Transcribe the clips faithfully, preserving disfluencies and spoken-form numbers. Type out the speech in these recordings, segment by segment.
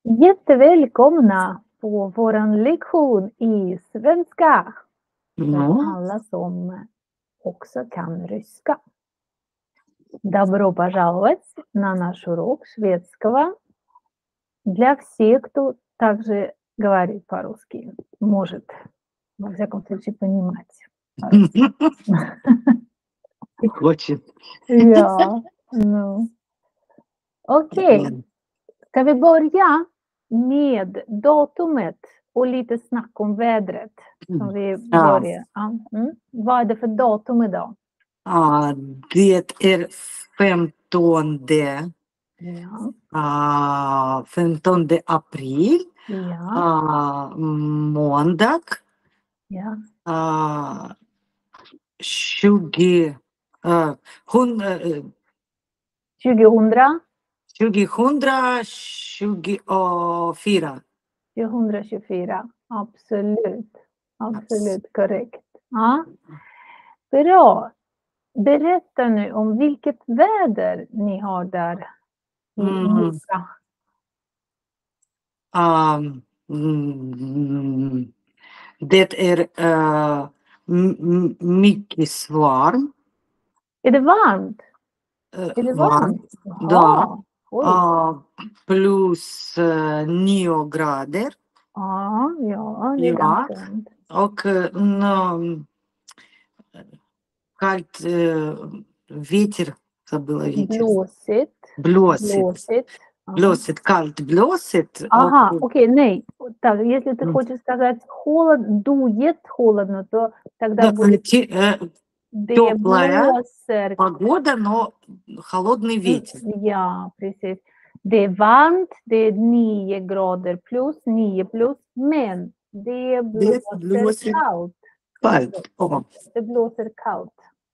Jättevälkomna på våran lektion i svenska för Ну, alla som också kan ryska. Добро пожаловать на наш урок шведского для всех, кто также говорит по-русски, может, во всяком случае, понимать по-русски. хочет. Ja, ну. Okej, ska vi börja med datumet och lite snack om vädret som vi Ja. börjar. Ja. Mm. Vad är det för datum idag? А, det är femtonde, Ja. а, femtonde april, Ja. а, måndag, Ja. а, tjugo, а, hon, э, tjugohundra, tjugohundratjugofyra. tjugohundratjugofyra. Absolut. Absolut korrekt. Ja. Bra. Berätta nu om vilket väder ni har där i Mm. Nisa. А, м, det är äh, m- m- mycket varmt. Är det varmt? äh, Är det varmt. varmt? Да. Jaha. Oj. А, плюс äh, nio grader. Ja, ja, det är Ja. ganska varmt. Och äh, nå, kallt äh, ветер. Забыла ветер. Blåsigt. Blåsigt. Blåsigt. Ja. Blåsigt, kallt, blåsigt. Ага, och- окей, nej. Так, если ты М. хочешь сказать холод, дует холодно, то тогда Да, будет те- э, det теплая blåser. погода, но холодный ветер. Ja, precis. Det är varmt, det är nio grader plus, nio plus, men det blåser blåser kallt. Kallt. О. Det blåser kallt.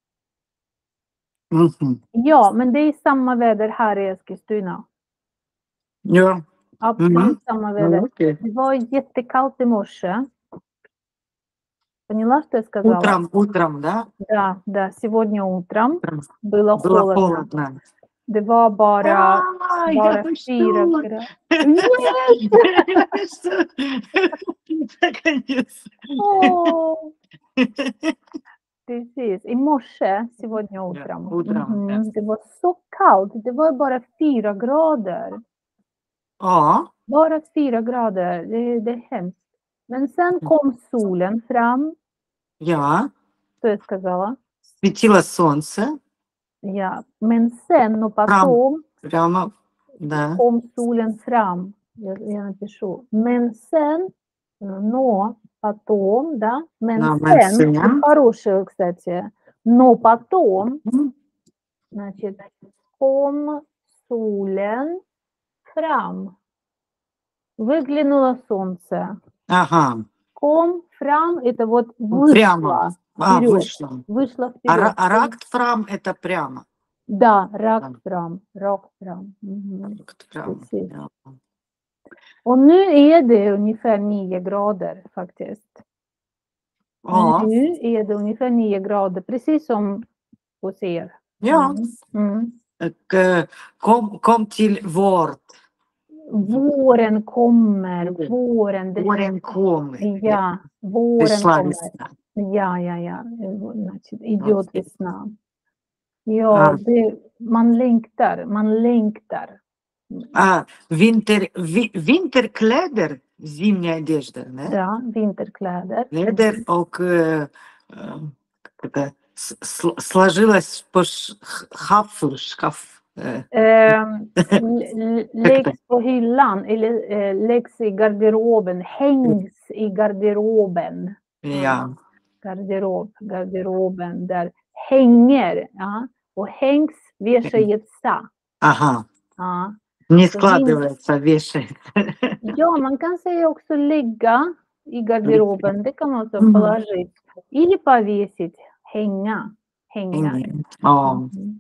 Мгм. Ja, men det är samma väder här i Eskilstuna. Ja. Absolut Мгм. samma väder. Ну, окей. Det var jättekallt i morse. Поняла, что я сказала? Утром, утром, да? Да, да, сегодня утром Утром было было холодно. холодно. Det var bara, А, bara я fyra что? grader. Что? Наконец. Åh, precis. I morse, сегодня Ja, утром. утром, Mhm, ja. det var så kallt. Det var bara fyra grader. Ja. Bara fyra grader. Det, det är hemskt. Men sen kom solen fram, Ja. så jag сказала. Светило солнце. Ja, men sen, но потом Прямо, да. kom solen fram. Я, я напишу. Men sen, но потом, да. Men Но men sen, sen. это хорошее, кстати. Но потом, М. значит, kom solen fram. Выглянуло солнце. Ага. Kom fram, это вот вышло. Прямо. А, вперед. вышло. Вышло А, вперед. ра- а рakt fram это прямо. Да, rakt fram. Rakt fram. Mhm. Rakt fram. Precis. Ja. Och nu är det ungefär nio grader faktiskt. Ja. Nu är det ungefär nio grader, precis som hos er. Ja. Mm. Mm. Och, eh, Kom, kom till vårt. Våren kommer, våren. Det, Våren kommer. ja, våren Пришла kommer. весна. Ja, ja, ja. Значит, идет Okej. весна. Ja, Ja. det, man längtar, man längtar. А, винтер, ви- vinterkläder, зимняя одежда, да? Ja, vinterkläder. Кläder och э, э, как это, с- сл- сложилась по ш- х- хафу, шкаф. э, Ehm, l- l- läggs på hyllan eller eh, läggs i garderoben, hängs i garderoben. Ja. Garderob, garderoben där hänger. Ja. Och hängs, вешается. Ага. Ja. Не Så складывается, вешает. Ja, man kan säga också lägga i garderoben. Det kan man också Mhm. положить. Или повесить, hänga. Hänga. Ja. Mhm.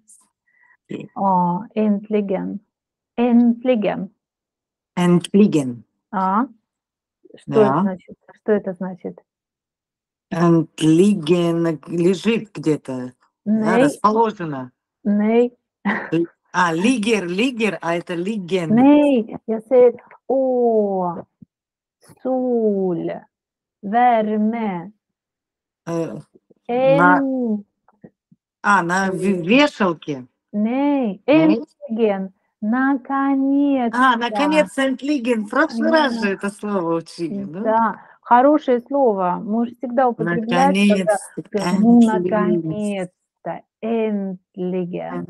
Ja, äntligen. Äntligen. Äntligen. Ja. Что Ja. это значит? Что это значит? Äntligen лежит где-то. Да, Nej, расположено. nej, А, ligger, ligger, а это ligen. nej. Jag säger О, sol, värme, Э, на, en, а, на ве- вешалке. nej, Нет? äntligen, наконец-то. А, наконец, энтлиген. В прошлый раз же Да, это слово учили, да? да, хорошее слово. Можешь всегда употреблять, когда Наконец, говоришь, ну, энтлиген. наконец-то, äntligen.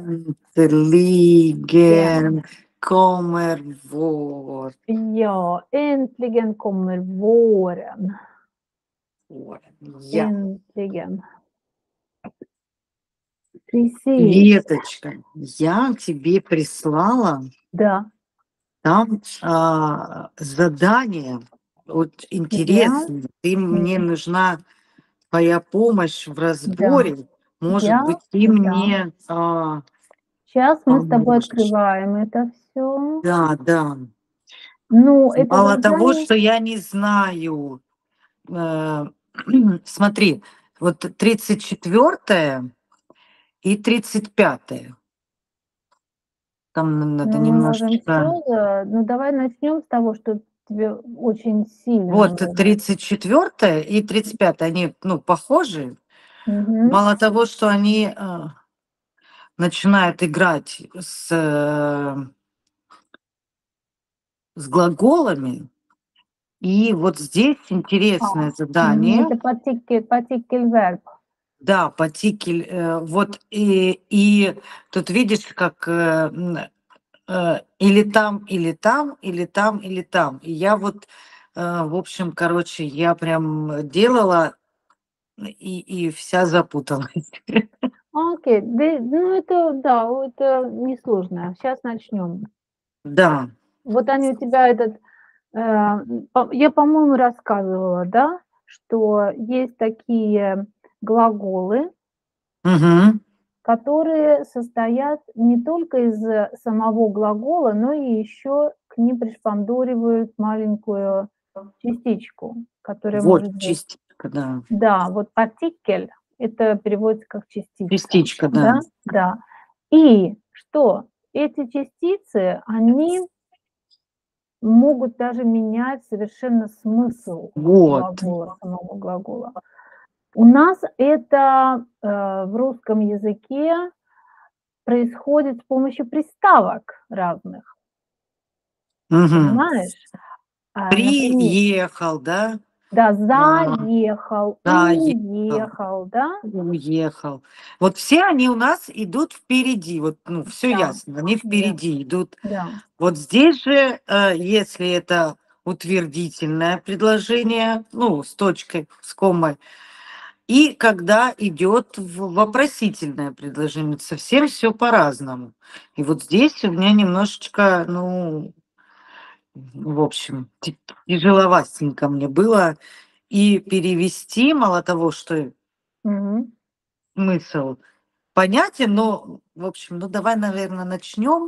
Ja, Äntligen kommer vår. ja, äntligen kommer våren. Ja. Äntligen. Precis. Светочка, я тебе прислала Да, там а, задание. Вот ja, интересно, ты мне м, нужна твоя помощь в да, разборе. Может я, быть, ты да. мне а, Сейчас мы с тобой поможешь. открываем это все. Да, да. Ну, это Мало того, задание. что я не знаю, э, смотри, вот тридцать четвёртое и тридцать пятое. Там н- надо Ну, мы можем немножечко. все. Ну, давай начнем с того, что тебе очень сильно Вот нужно. тридцать четвёртое и тридцать пятое, они, ну, похожи. Мгм. Мало того, что они э, начинают играть с, э, с глаголами, и вот здесь А, интересное мгм, задание. это partikel partikel verb. Да, партикль, э, вот и, и тут видишь, как э, м, э, или там, или там, или там, или там. И я вот, э, в общем, короче, я прям делала и, и вся запуталась. А, окей, да, ну, это да, это несложно. Сейчас начнем. Да. Вот они у тебя этот, э, м, по я, по-моему, рассказывала, да, что есть такие глаголы, Мгм. которые состоят не только из э, самого глагола, но и еще к ним пришпандоривают маленькую частичку, которая Вот может быть. частичка, да. Да, вот partikel — это переводится как частичка. Частичка, да. Да, да. И что? Эти частицы, они могут даже менять совершенно смысл Вот. глагола, самого глагола. У нас это, э, в русском языке происходит с помощью приставок разных, Мгм. понимаешь? А, например, Приехал, да? да, А, заехал, да, ехал. уехал, да? Уехал. Вот все они у нас идут впереди. Вот, ну, все Да, ясно, они да, впереди идут. да. Вот здесь же, э, если это утвердительное предложение, ну, с точкой, с коммой, и когда идет в вопросительное предложение, совсем все по-разному. И вот здесь у меня немножечко, ну, в общем, ти тяжеловастенько мне было и перевести, мало того, что Мгм. смысл понятен, но, в общем, ну, давай, наверное, начнем.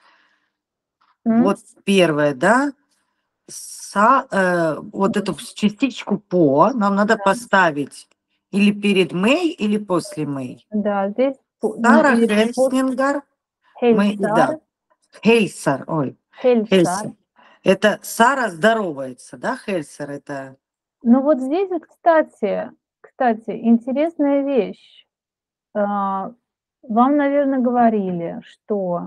М, Вот первое, да, са э, вот эту с частичку "по" нам надо поставить или перед "мэй", или после "мэй". да, здесь по ну, Сара или пос Хельсингер, мы хельсар, да, Хейсер, ой, хельсар. Хельсер. Это Сара здоровается, да, Хельсер — это. Ну, вот здесь вот, кстати кстати, интересная вещь. А, вам, наверно, говорили, что,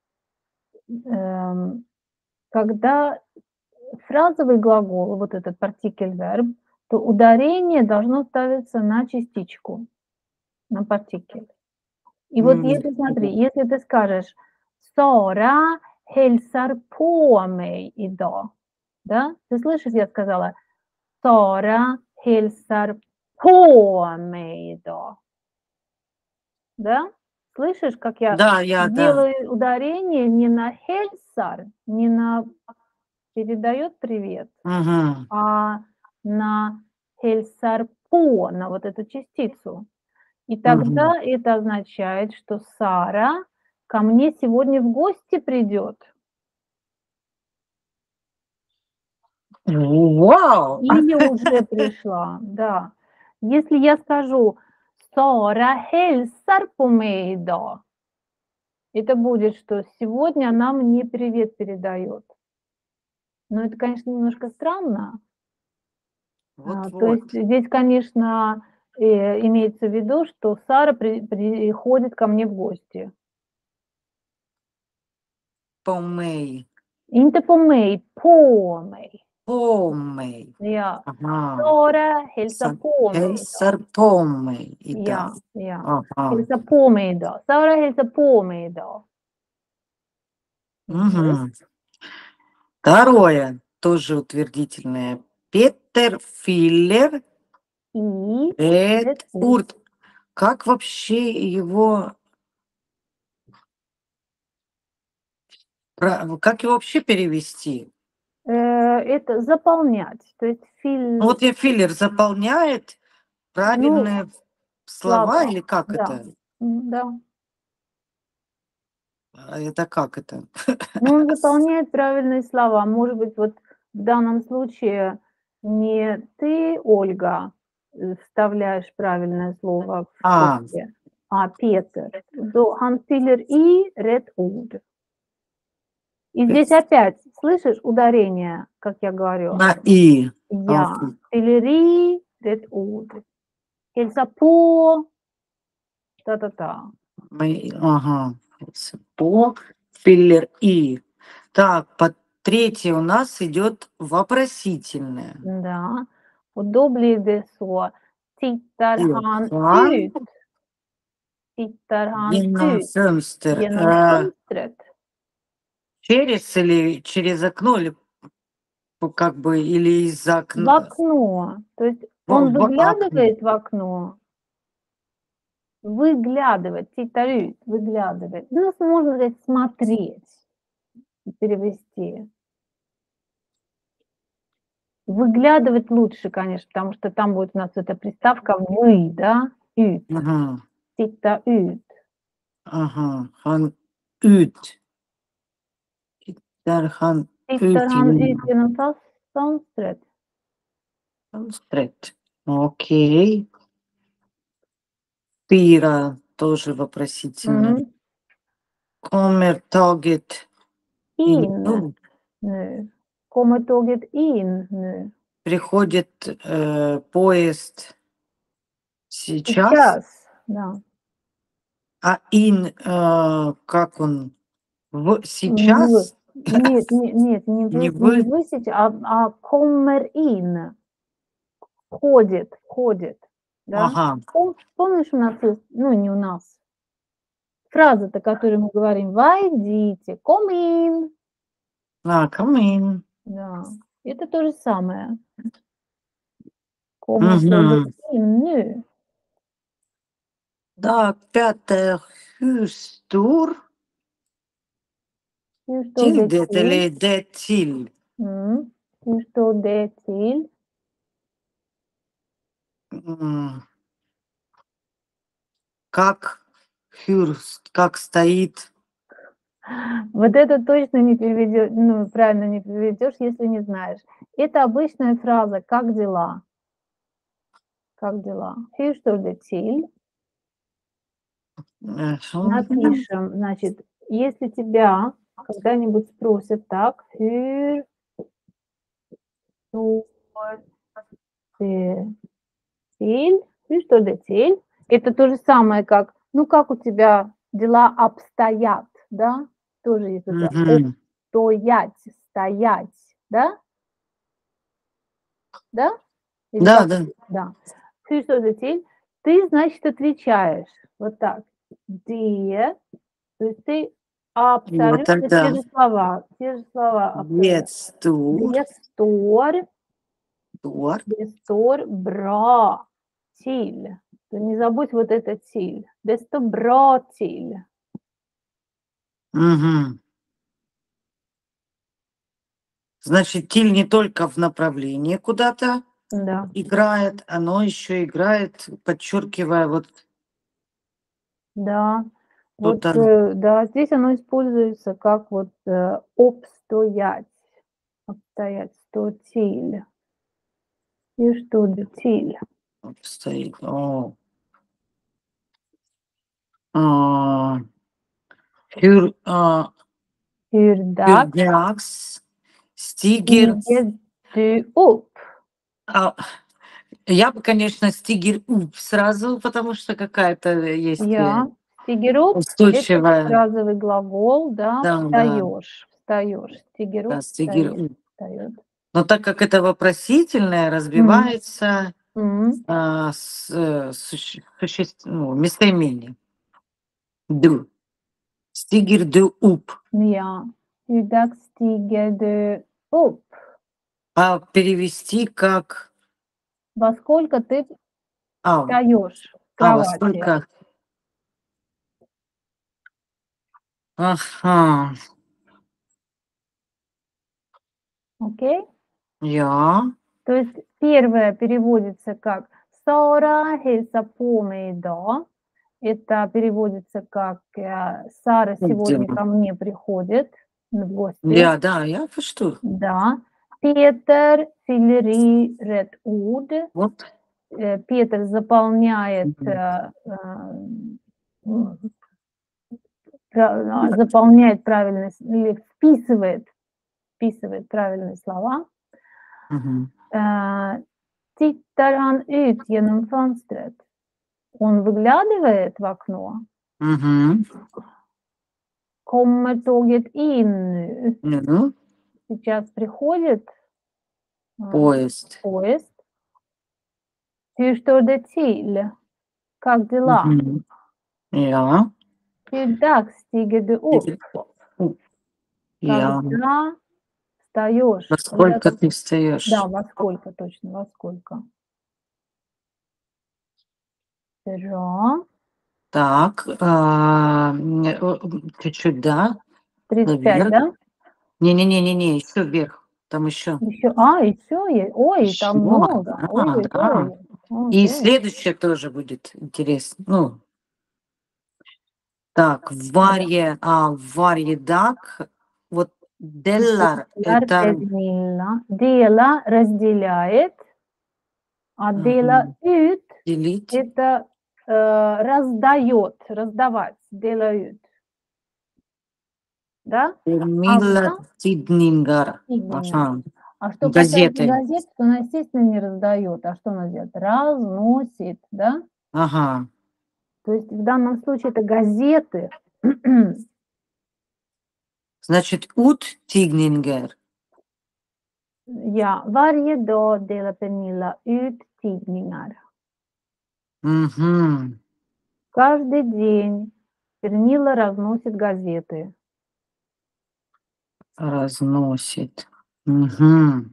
эм, когда фразовый глагол, вот этот partikel verb, то ударение должно ставиться на частичку, на partikel. И вот М, если, смотри, если ты скажешь: "Сара hälsar på mig idag". Да? Ты слышишь, я сказала: "Сара hälsar på mig idag". Да? Слышишь, как я да, я, да. делаю ударение не на hälsar, не на передает привет, Мгм. а на hälsar på, на вот эту частицу. И Мгм. тогда это означает, что Сара ко мне сегодня в гости придет Вау! или уже пришла, да. Если я скажу: "Сара hälsar på mig idag", это будет, что сегодня она мне привет передает. Но это, конечно, немножко странно. А, то Вот-вот. есть здесь, конечно, э, имеется в виду, что Сара при приходит ко мне в гости. På mig. Inte på mig, på mig. På mig. Ja. Ага. Sara hälsar Sa på mig idag. hälsar på mig idag. Ja, ja. Ага. Hälsar på mig idag. Sara hälsar på mig idag. Yes. Мгм. Второе, тоже утвердительное. Петер Филлер И Red Red Урт. Как вообще его пра как его вообще перевести? Э, это заполнять. То есть Ну, филь вот я филлер заполняет ну, правильные слова слова. или как Да. это? М, да. А это как это? Ну, он заполняет правильные слова. Может быть, вот в данном случае не ты, Ольга, э, вставляешь правильное слово в А, тексте, а Петр. То han fyller i rätt ord. И здесь опять, слышишь, ударение, как я говорю? на «и». Я. Окей. Fyller i rätt ord. Hälsa på. Та-та-та. Мы ага. По, филлер «и». Так, по третье у нас идет вопросительное. Да. Och då blir det så. Tittar han Han ut? Tittar han genom ut fönster. genom Э, fönstret? через или через окно, или п как бы, или из В окна? окно. То есть В он в окно. выглядывает в окно? Выглядывать, tittar ut, выглядывать. Ну, можно сказать, смотреть, перевести. Выглядывать лучше, конечно, потому что там будет у нас эта приставка вы, да, ut, Ага, titta ut. ага. Han ut. Tittar han Tittar ut han ut genom genom fas fönstret? fönstret? Окей. fyra тоже вопросительное. Mm. Kommer tåget in In nu? nu. Kommer tåget in nu? Приходит, э, поезд сейчас? Сейчас, да. А in, э, как он? В В. сейчас? Нет, не нет, не Не вы не вы? вы сейчас, а а kommer in. Входит, входит, да? Ага. Пом помнишь, у нас есть, ну, не у нас, фраза-то, которую мы говорим: "Войдите, come in". А, come in. Да, это то же самое. Kommer tåget Мгм. in nu? Так, пятое. Hur stor Hur står till det det till? eller det till? Mm. Hur står det till? М. Как hur с как стоит? Вот это точно не переведё ну, правильно не переведёшь, если не знаешь. Это обычная фраза: "Как дела?" Как дела? Hur står det till? Э, шо Напишем, значит, если тебя когда-нибудь спросят так: "Hur står det till?" Hur står det till? Это то же самое, как: "Ну, как у тебя дела обстоят?" Да? Тоже есть это Мгм. обстоять, стоять, да? Да? Или Да, как? да. Да. Hur står det till? Ты, значит, отвечаешь вот так: "Det". То есть ты И вот абсолютно те тогда же слова, те же слова det абсолютно. står Det står står. det står bra till. Ты не забудь вот это till. Det står bra till. Мгм. Значит, тиль не только в направлении куда-то Да, играет, оно еще играет, подчеркивая вот да. Вот, что-то. э, да, здесь оно используется как вот, э, обстоять. Обстоять, что till. И что det till. Вот стоит. О. А, hur, а, Hur hur dags dags Стигер. Stiger du upp? А, я бы, конечно, стигер уп сразу, потому что какая-то есть э, Я. Stiger upp — это устойчивая. фразовый глагол, да, Да, да, встаёшь, встаёшь. Stiger да, upp — стигер встаёт, уп. встаёт. Но так как это вопросительное, Мгм. разбивается Мгм. а, с, э, суще- существ- ну, местоимение. Ду. Стигер ду уп. Ja. Hur dags stiger du upp? А перевести как... Во сколько ты А, встаёшь с а во кровати? сколько? Ага. Окей? Я. То есть первое переводится как «Сара hälsar på mig idag». Это переводится как э, «Сара сегодня Да. ко мне приходит в гости». Я, да, я что? Да. Peter fyller i rätt ord. Вот. Э, Петр заполняет, Мгм. э, э, м, пра- а, заполняет правильно с- или вписывает, вписывает правильные слова. Мгм. Э, Tittar han ut genom fönstret? Он выглядывает в окно. Мгм. Kommer tåget in nu? Ну, Сейчас приходит э, поезд. поезд. Hur står det till? Как дела? Мгм. Я. Hur dags stiger du upp? Я. Когда встаешь? Во Когда сколько ты... ты встаешь? Да, во сколько точно, во сколько? Бра. Так, а, м, э, о, м, чуть-чуть, да, тридцать пять, вверх. да? Не-не-не-не-не, еще вверх. Там еще. Еще, а, еще есть. Ой, Еще, там много. да, да. Ой-ой-ой. И Окей. следующее тоже будет интересно. Ну, так, Да. варье, а, варьедак. Вот деллар Delar это Bednilla. Dela разделяет, а dela мгм, ut делить. это э, раздает, раздавать. Dela ut. Да? А Мила в Тиднингар. Игнингар. Ага. А что касается Газеты. газет, то она, естественно, не раздает. А что она делает? Разносит, да? Ага. То есть в данном случае это газеты. Значит, ут Тигнингер. Ja, varje dag delar Pernilla ut tidningar. Угу. Каждый день Пernilla разносит газеты. Разносит. Угу.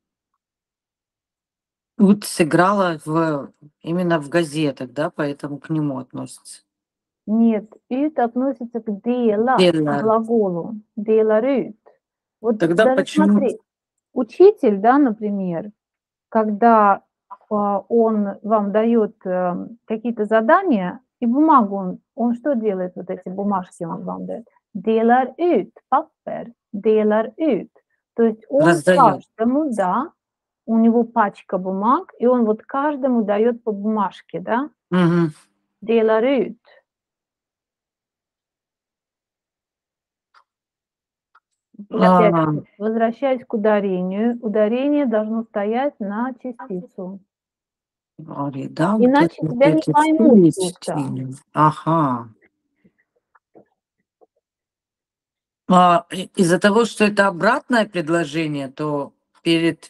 Ут сыграла в, именно в газетах, да, поэтому к нему относится. Нет, ut относится к dela, к Деллар. глаголу. Delar ut. Вот Тогда даже почему? смотри, учитель, да, например, когда а, он вам дает э, какие-то задания и бумагу, он, он что делает, вот эти бумажки он вам дает? Delar ut papper, delar ut. То есть он Раздает. каждому, да, у него пачка бумаг, и он вот каждому дает по бумажке, да, Угу. delar ut. И опять А, же, возвращаясь к ударению, ударение должно стоять на частицу. Ари, да, вот это Иначе вот тебя не эти поймут просто. стиль. Ага. А, и- из-за того, что это обратное предложение, то перед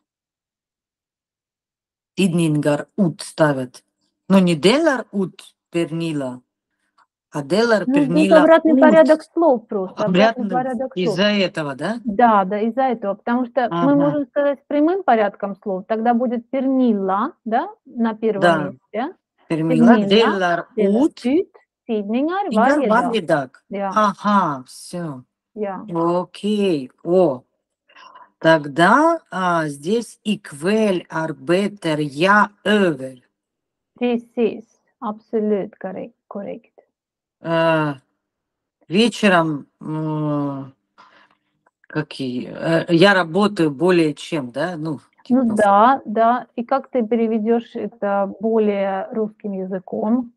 Иднингар ут ставят. Ну, не делар ут пернила, а делар Ну, тут пернила обратный ут. порядок слов просто, обратный Обратно порядок слов. из-за этого, да? Да, да, из-за этого, потому что мы Ага. можем сказать прямым порядком слов, тогда будет пернила, да, на первом Да, месте. пермила, Пернила, делар delar ут, ut, tidningar ингар varje dag. варьедак. Ja, Ага, все. ja, Окей. О, тогда а, здесь ikväll arbetar jag över. precis. Absolut korrekt. korrekt. Э, вечером м, какие? Э, я работаю более чем, да? Ну, Ну типа, да, да. И как ты переведешь это более русским языком?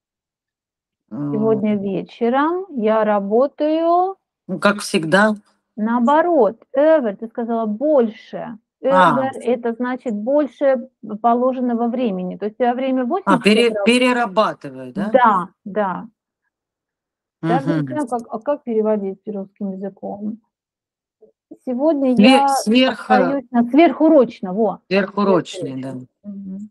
м, Сегодня вечером я работаю ну, как всегда. Наоборот, över, ты сказала больше. А. Över это значит больше положенного времени. То есть у тебя время А, восемьдесят пере, раз. перерабатываю, да? Да, да. Даже не Мгм. знаю, как, а как переводить русским языком. Сегодня Све- я Сверх, остаюсь на сверхурочно, во. сверхурочный, да. Мгм.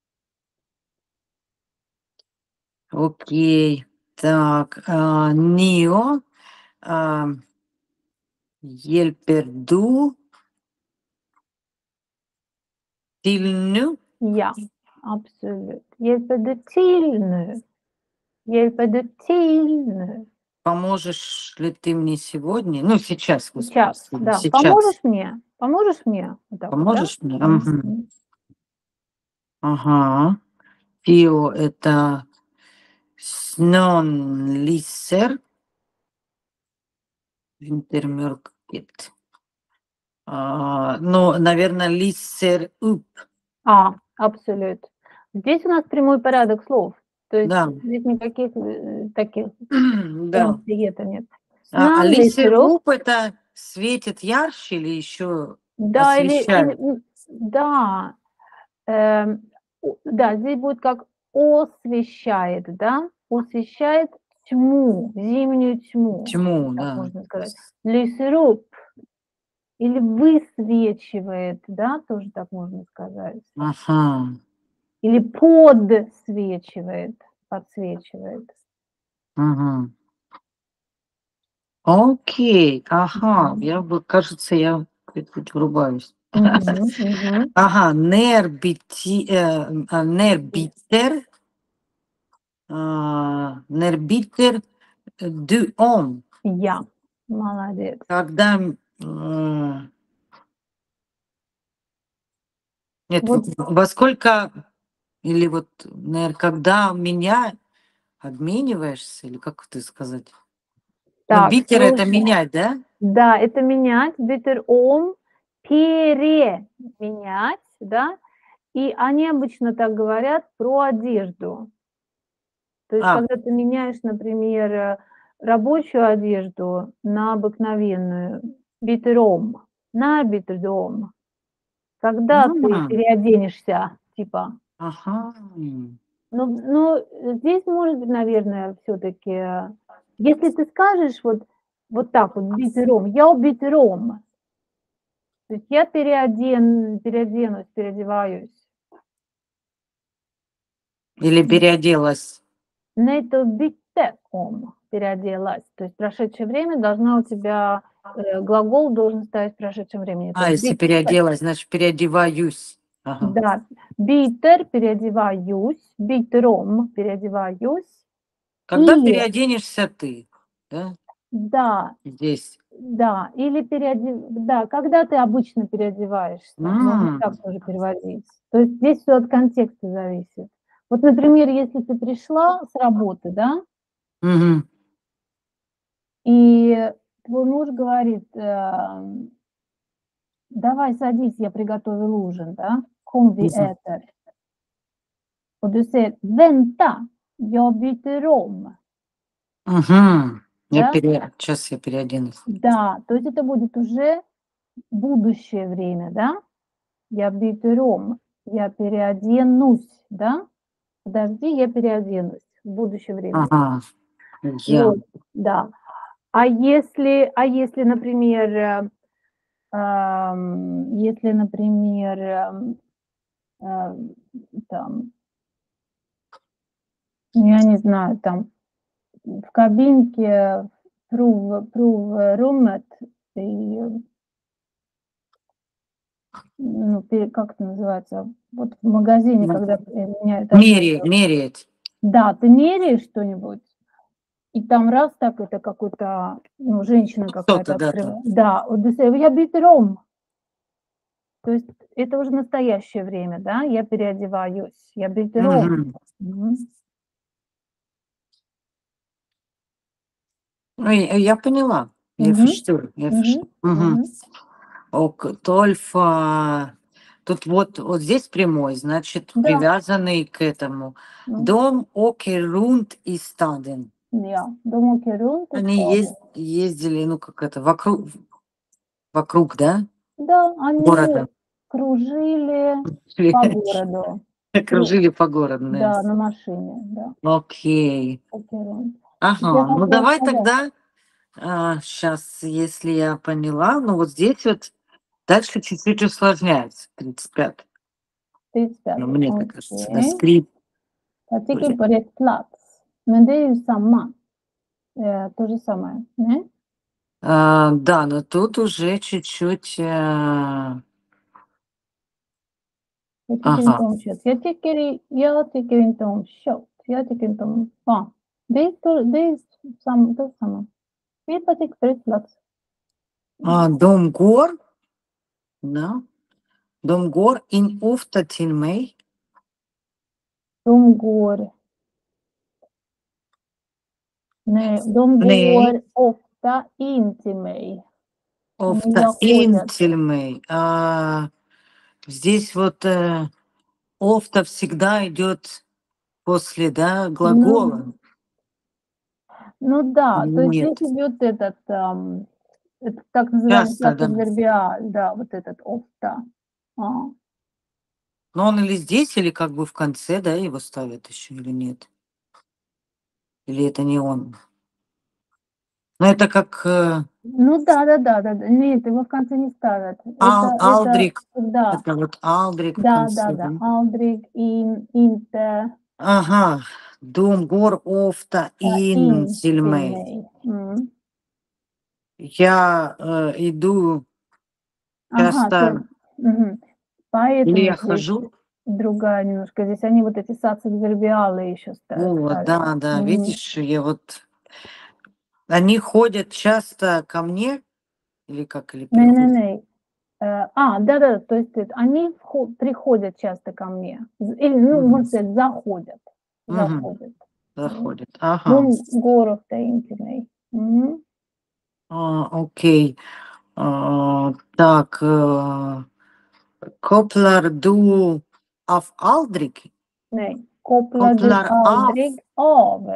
Окей. Так, а, Нио, а, Ельперду, Тильну. Ja, absolut. Hjälper du till nu? Hjälper du till nu? Поможешь ли ты мне сегодня? Ну, сейчас, господи, Сейчас, да. сейчас. Поможешь мне? Поможешь мне? Вот так вот, да? Поможешь мне? Мгм. Мгм. Ага. Пио это снон лиссер. Винтермёркет. А, ну, наверное, лиссер уп. А, абсолют. Здесь у нас прямой порядок слов. То есть Да. здесь никаких э, таких Да. это нет. А, а Снан лиссер лисеру, уп это светит ярче или еще да, или, или освещает? м, да, эм, у- да, здесь будет как освещает, да, освещает тьму, зимнюю тьму, Тьму, так да. можно сказать. Лисеруп или высвечивает, да, тоже так можно сказать. Ага. Или подсвечивает, подсвечивает. Ага. Окей. Ага. Мгм. Я бы, кажется, я чуть врубаюсь. Мгм, мгм. Ага. Нербити, э, а, нербитер. а, Нербитер du om. Я. Молодец. Когда м, нет, Вот в- во сколько или вот, наверное, когда меня обмениваешься, или как это сказать? Ну, так, битер это слушай. менять, да? Да, это менять, bitter ом, переменять, да. И они обычно так говорят про одежду. То есть, А, когда ты меняешь, например, э, рабочую одежду на обыкновенную, bitter ом, на bitter ом. Когда ты м, переоденешься, типа. ага. Ну ну, э, здесь может быть, наверное, всё-таки, если ты скажешь вот вот так вот битером: "Я битером", то есть я переоден переоденусь, переодеваюсь. Или М. переоделась. "Нето битте ом", переоделась. То есть прошедшее время должна у тебя, э, глагол должен стоять в прошедшем времени. То А, есть если битте. переоделась, значит, переодеваюсь. Ага. Да, битер- переодеваюсь, битером- переодеваюсь. Когда И переоденешься ты, да, да. здесь? Да, или переоде да, когда ты обычно переодеваешься, можно М, так тоже переводить. То есть здесь всё от контекста зависит. Вот, например, если ты пришла с работы, да, мгм. и твой муж говорит, эм: "Давай садись, я приготовил ужин", да, "Kom vi Мгм. äter". Och du säger: "Vänta, jag byter om". Мгм. Я Да? пере... Сейчас я переоденусь. Да, то есть это будет уже будущее время, да? Я byter om, я переоденусь, да? Подожди, я переоденусь в будущем времени. Ага, я. Вот, да. А если а если, например, э, ам, если, например, эм, эм, там, ну, я не знаю, там в кабинке prov provrummet и, ну, пере как это называется? Вот в магазине, М, когда, э, меняют меря- одежду. Меряет. Да, ты меряешь что-нибудь. И там раз так это какой-то, ну, женщина Кто-то, какая-то да-то. открывает. Да, вот ты я битром. То есть это уже настоящее время, да, я переодеваюсь, я битром. Мгм. Мгм. Ну, я я поняла. Я Мгм. verstehe, я Мгм. verstehe. Мгм. Мгм. Ок, Тольфа. Тут вот, вот здесь прямой, значит, Да, привязанный к этому. ну, Дом Окер рунд и стаден. ja, de åker runt i Они staden. есть, ездили, ну как это, вокруг, Вокруг, да? Да, они Города. кружили по городу. Кружили по городу, да. Да, на машине, да. Окей. Окей. Ага, Я ну хотела давай сказать. тогда, а, сейчас, если я поняла, ну вот здесь вот дальше чуть-чуть усложняется, тридцать пятый. тридцать Ну, пятый. мне так кажется, да, Okej. скрип. Partikel på rätt plats. Men det är ju samma. Eh, то же самое. Не? А, да, но тут уже чуть-чуть, а, Jag tycker ага. inte om kött. Jag tycker, i- jag tycker inte om kött. Jag tycker inte om... Ja, det är, to- det är, sam, det är samma. Vi partikel på rätt plats. А, Дом гор, да. Дом гор in ofta till mig. De går... Nej, de Nej. går ofta in till mig. Они Ofta in заходят. till mig. А, здесь вот э, ofta всегда идет после, да, глагола. Ну да, Или то есть нет? здесь идет этот, ам, это так называемый Часто, да. адвербиаль, да, вот этот ofta. А. Но он или здесь, или как бы в конце, да, его ставят еще, или нет? Или это не он? Ну, это как э, Ну да, да, да, да, да. Нет, его в конце не ставят. ал, Это, это, алдрик. да, Это вот алдрик в да, да, конце, да. да? Aldrig in, inte, Ага. Дом гор ofta in in till till mig. mig. Mm. Я э, иду Ага, то, часто, мгм. или Поэтому я здесь хожу. другая немножко. Здесь они вот эти сацидвербиалы еще ставят. Вот, да, да, Мгм. видишь, я вот они ходят часто ко мне или как, или Не, не, приходят? не. Э, А, да-да, то есть это они вхо- приходят часто ко мне. З- Или, ну, Мгм. можно сказать, заходят. Мгм. Заходят. Заходят. Ага. Дом горов таинственный. Мгм. А, окей. А, так, э, Коплар ду af aldrig. Nej, kopplar du Kopplar av. aldrig av?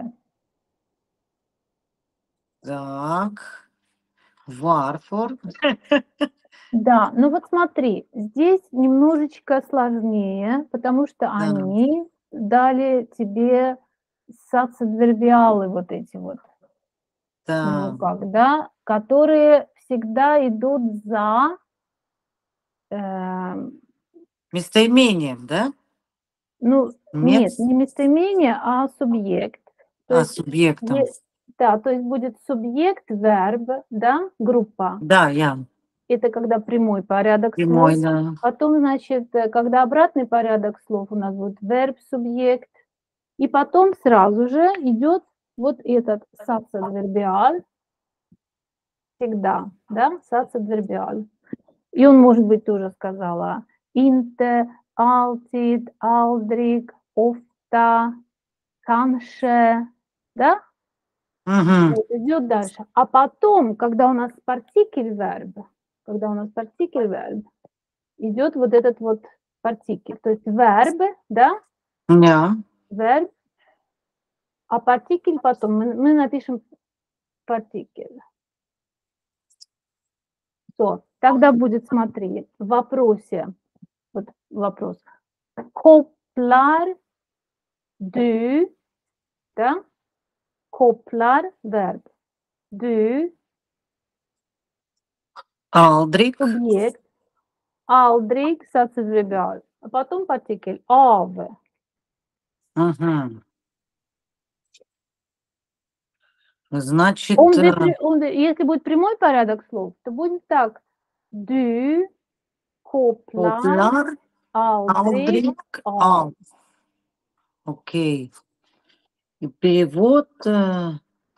Так. Varför? Да, ну вот смотри, здесь немножечко сложнее, потому что Да. они дали тебе сацидвербиалы вот эти вот, ну Да. как, да, которые всегда идут за эм, Местоимением, да? ну, Нет? нет, не местоимение, а субъект. То А, есть, субъектом. е- да, то есть будет субъект, верб, да, группа. Да, я. Это когда прямой порядок Прямой, слов. да. Потом, значит, э, когда обратный порядок слов у нас будет верб, субъект. И потом сразу же идет вот этот сацидвербиаль всегда, да, сацидвербиаль. И он может быть тоже сказала inte, alltid, aldrig, ofta, kanske, да? Мгм. Вот, идет дальше. А потом, когда у нас партикель верб, когда у нас партикель верб, идет вот этот вот партикель. То есть верб, да, Да. верб, а партикель потом, мы, мы напишем партикель. Все, тогда будет, смотри, в вопросе, вот вопрос. Kopplar du, да, kopplar verb. Du, Aldrig. субъект, aldrig, сацидвербиаль, а потом партикель av. Мгм. Значит, Он, э, при- он, если будет прямой порядок слов, то будет так. Du, kopplar, Коплар, aldrig, Алдрик, av. Ал. Окей. И перевод э,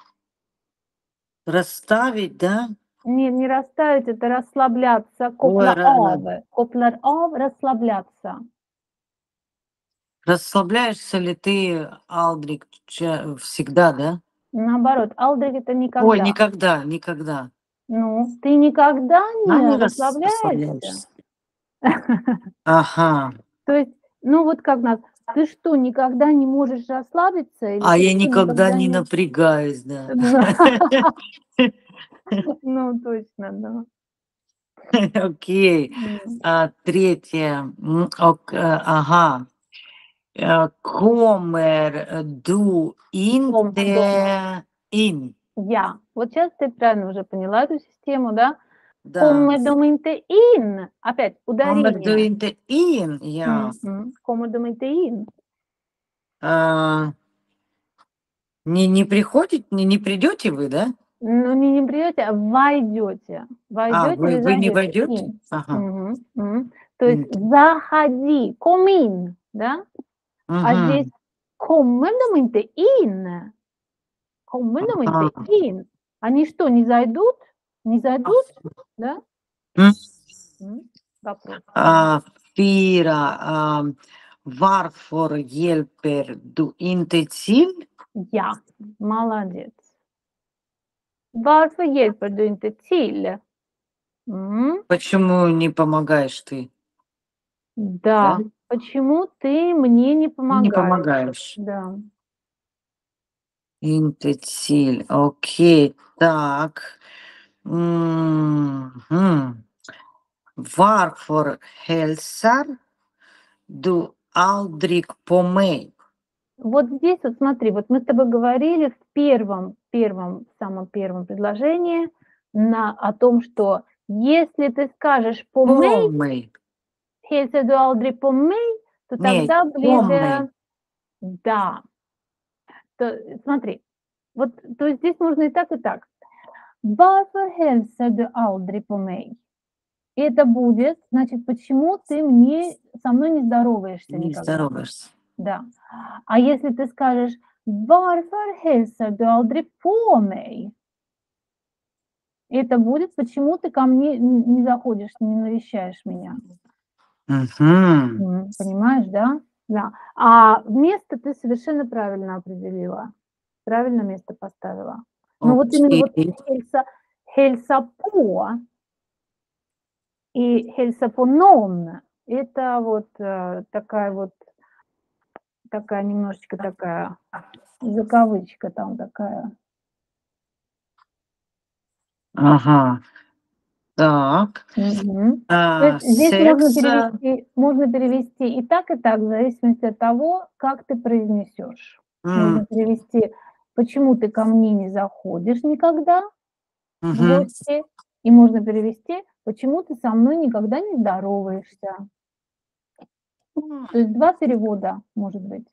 расставить, да? Не, не расставить, это расслабляться. Ой, Kopplar ра- av. Kopplar av, расслабляться. расслабляешься ли ты, Алдрик, ча- всегда, да? Наоборот, aldrig это Ой, никогда. никогда, никогда. Ну, ты никогда А не не рас- расслабляешься. расслабляешься. Ага. То есть, ну вот как нас, ты что, никогда не можешь расслабиться? Или А ты я что, никогда не не- напрягаюсь, да. Ну, точно, да. Окей. М. А, третье. М, ок, э, ага. Э, Kommer du Дом, дом. inte in? Я. Вот сейчас ты правильно уже поняла эту систему, да? Да. Kommer de inte in? Опять Kommer du ударение. inte in? Ja. Мгм. Kommer de inte in? А, не, не приходит, не, не придете вы, да? Ну, не, не придете, а войдете. А, Войдете вы, или вы не зайдете? войдете? In. Ага. Мгм, мгм. То есть Ин- заходи, come in, да? А здесь Мгм. kommer de inte in? Kommer de inte Ага. in? Они что, не зайдут? Не зайдут? Да? М. М, Вопрос. А, Fyra. А, varför hjälper du inte till? Я. Молодец. Varför hjälper du inte till? М, Почему не помогаешь ты? Да. Да? Почему ты мне не Не помогаешь? помогаешь. Да. Inte till. Окей. Так. Мгм. Varför hälsar du aldrig på mig? Вот здесь вот смотри, вот мы с тобой говорили в первом, первом, самом первом предложении на, о том, что если ты скажешь по По mig, mig. hälsar du aldrig på mig, то Нет, тогда blir по det mig. да. То, смотри, вот то есть здесь можно и так, и так. Varför hälsar du aldrig på mig? Это будет, значит, почему ты мне со мной не здороваешься Не никогда? здороваешься. Да. А если ты скажешь Varför hälsar du aldrig på mig? Это будет, почему ты ко мне н не заходишь, не навещаешь меня. Мгм. М, понимаешь, да? Да. А место ты совершенно правильно определила. Правильно место поставила. Ну вот именно вот Окей. hälsa hälsa på и hälsa på någon- это вот, э, такая вот, такая немножечко такая заковычка там такая. Ага. Так. Мгм. То есть А, здесь можно секса. перевести можно перевести и так, и так, в зависимости от того, как ты произнесешь. М, Можно перевести: "Почему ты ко мне не заходишь никогда в мгм. гости?" И можно перевести: "Почему ты со мной никогда не здороваешься?" То есть два перевода может быть.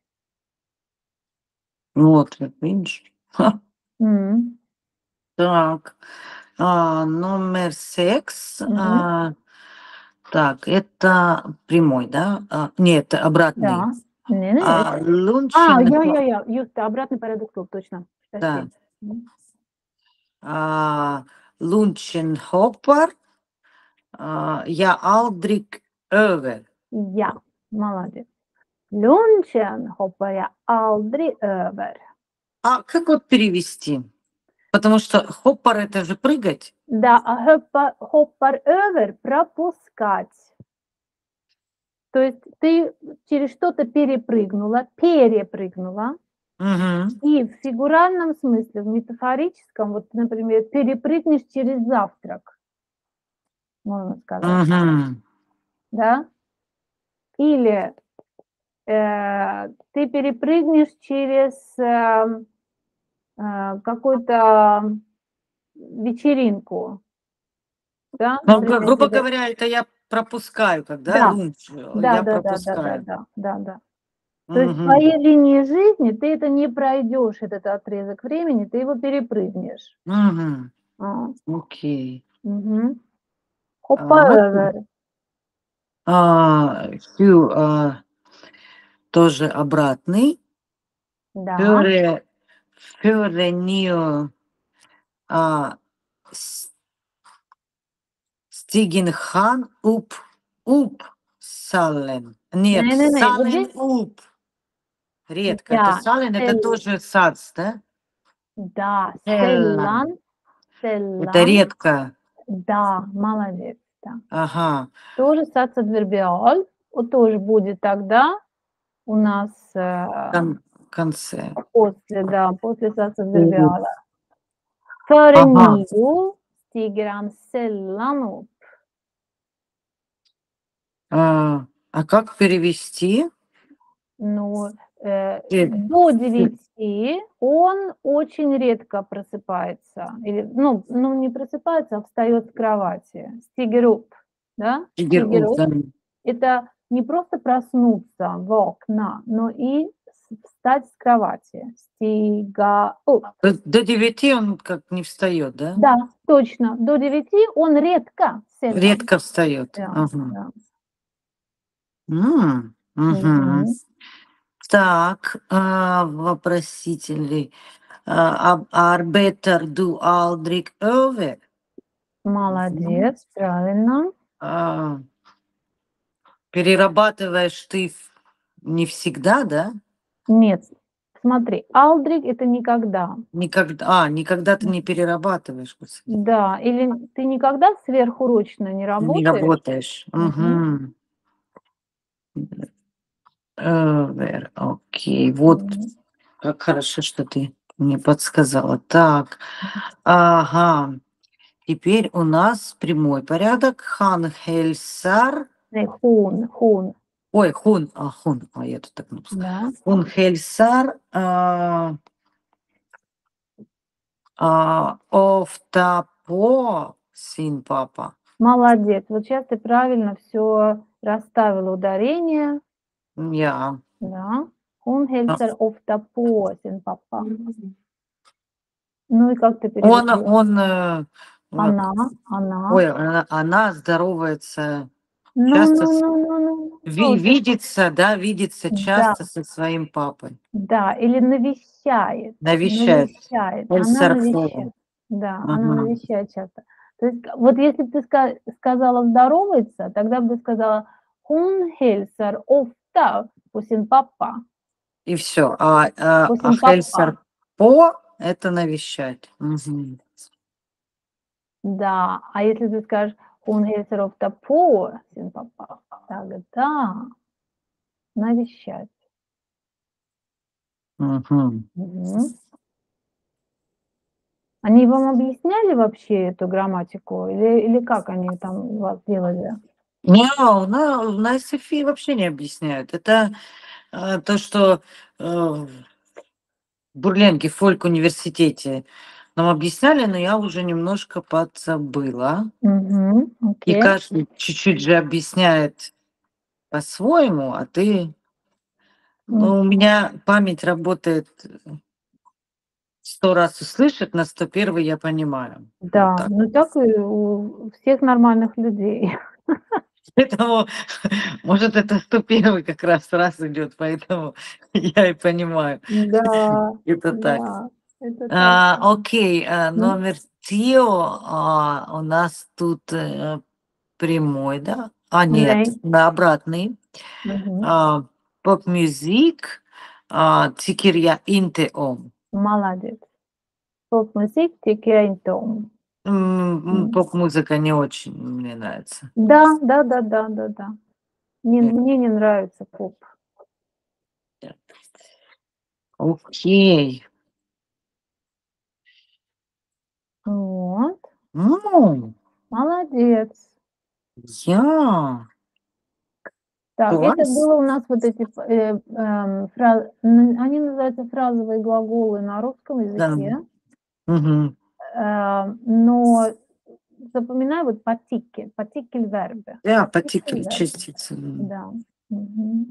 Вот, вот видишь. Ха. М. Так. А, номер секс. Мгм. А, так, это прямой, да? А, нет, обратный. Да. Не-не-не. А, А, Лунчин. я я я, just det, обратный порядок слов, точно. Да. Прости. М. А, Lunchen hoppar. А, я aldrig över. Ja, молодец. Lunchen hoppar jag aldrig över. А как вот перевести? Потому что хоппар это же прыгать. Да, а hoppa hoppar över- пропускать. То есть ты через что-то перепрыгнула, перепрыгнула, Мгм. и в фигуральном смысле, в метафорическом, вот, например, перепрыгнешь через завтрак, можно сказать, Мгм. да? Или, э, ты перепрыгнешь через, эм, э, какую-то вечеринку, да? Ну, гру Например, грубо тебе говоря, это я пропускаю, когда да, лунч, э, да я да да да да пропускаю. да да да. То есть в Мгм. твоей линии жизни ты это не пройдешь, этот отрезок времени, ты его перепрыгнешь. Мгм. А, Окей. мгм. А, Hoppa вот, över. а, фю, а, тоже обратный. Да. Före före nio, а, с stigen han upp upp sallen. Нет, Не-не-не, вот sallen здесь upp. Редко. Это я, сален, это сел тоже сац, да? да, Sällan. sällan, Это sällan. редко. Да, молодец, да. Ага. Тоже сацадвербиаль. Вот тоже будет тогда у нас, э, Кон конце. после, да, после Мгм. сацадвербиаля. Före Ага. nio stiger han sällan upp. А, а как перевести? Ну, э, Э, до э, девяти он очень редко просыпается. Или, ну, ну, не просыпается, а встает с кровати. Stiger upp, да? Тигер Stiger Ут, up. да. Это не просто проснуться, vakna, но и с встать с кровати. Stiga upp. До до девяти он как не встает, да? Да, точно. До девяти он редко, sällan. Редко встает. Да, Ага. да. М, мгм. Мгм. Так, а, вопросительный. А, ab arbetar du aldrig över? Мгм. Молодец, правильно. А, перерабатываешь ты ф не всегда, да? Нет, смотри, aldrig- это никогда. Никогда а, никогда ты не Мгм. перерабатываешь, господи. Да, или ты никогда сверхурочно не Не работаешь. работаешь. Мгм. Мгм. Over, окей. Вот Мгм. как хорошо, что ты мне подсказала. Так, ага. Теперь у нас прямой порядок. Han hälsar. Nej, hon, hon, Ой, hon, а, hon, а я тут так написала. да. Hon hälsar, а, а, ofta på sin pappa. Молодец. Вот сейчас ты правильно все расставила ударение, Ja. да. Hon А, hälsar ofta på sin pappa. Ну и как ты Он, переведёшь? он, э, в Она, она. ой, она она здоровается Ну часто ну с ну ну ну ви ну, ты видится, да, видится да, часто со своим папой. да, или навещает, Навещает. навещает. Она Hälsar навещает. på. Да, она Ага. навещает часто. То есть, к вот если б ты ска сказала "здоровается", тогда бы сказала: "Hon hälsar ofta på sin pappa". И все. А, а, På а sin hälsar pappa. på- это навещать. Мгм. Да, а если ты скажешь: "Hon hälsar ofta på sin pappa", тогда навещать. Мгм. Мгм. Они вам объясняли вообще эту грамматику или или как они там у вас делали? Не, на на эс эф и вообще не объясняют. Это, э, то, что, э, в Бурленке, в фольк-университете нам объясняли, но я уже немножко подзабыла. Мгм. И Окей. каждый чуть-чуть же объясняет по-своему, а ты ну, у Мгм. меня память работает, э, сто раз услышать, на сто первый я понимаю. Вот Да, так. ну так и у всех нормальных людей. Поэтому, может, это сто первый как раз раз идет, поэтому я и понимаю. Да, Это так. да, это так. А, окей, а, М, номер Тио, а, у нас тут, э, прямой, да? А, нет, nej. на обратный. Мгм. А, поп-мюзик, а, tycker jag inte om. Молодец. Popmusik tycker jag inte om. М, м, М. поп-музыка не очень мне нравится. Да, да-да-да, да-да. Не Э, мне не нравится поп. окей. Вот. М, Молодец. я. Так, это Класс. было у нас вот эти п э, эм, фра н они называются фразовые глаголы на русском Да. языке. Мгм. Э, но запоминай вот партикель, партикель верба. Да, Партикель потекли верба. частицы. М. Да. Мгм.